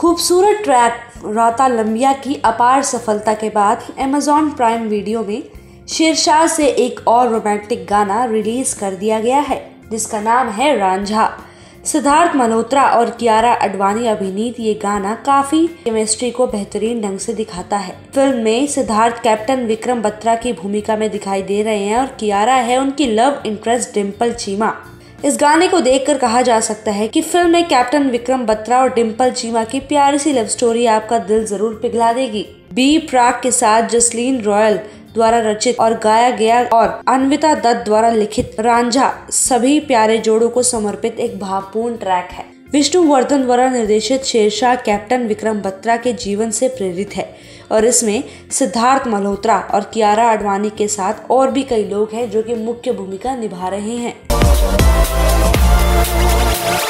खूबसूरत ट्रैक राता लंबिया की अपार सफलता के बाद अमेज़न प्राइम वीडियो में शेरशाह से एक और रोमांटिक गाना रिलीज कर दिया गया है, जिसका नाम है रांझा। सिद्धार्थ मल्होत्रा और कियारा आडवाणी अभिनीत ये गाना काफी केमिस्ट्री को बेहतरीन ढंग से दिखाता है। फिल्म में सिद्धार्थ कैप्टन विक्रम बत्रा की भूमिका में दिखाई दे रहे हैं और कियारा है उनकी लव इंटरेस्ट डिम्पल चीमा। इस गाने को देखकर कहा जा सकता है कि फिल्म में कैप्टन विक्रम बत्रा और डिम्पल चीमा की प्यारी सी लव स्टोरी आपका दिल जरूर पिघला देगी। बी प्राक के साथ जसलीन रॉयल द्वारा रचित और गाया गया और अन्विता दत्त द्वारा लिखित रांझा सभी प्यारे जोड़ों को समर्पित एक भावपूर्ण ट्रैक है। विष्णुवर्धन द्वारा निर्देशित शेरशाह कैप्टन विक्रम बत्रा के जीवन से प्रेरित है और इसमें सिद्धार्थ मल्होत्रा और कियारा आडवाणी के साथ और भी कई लोग हैं जो कि मुख्य भूमिका निभा रहे हैं।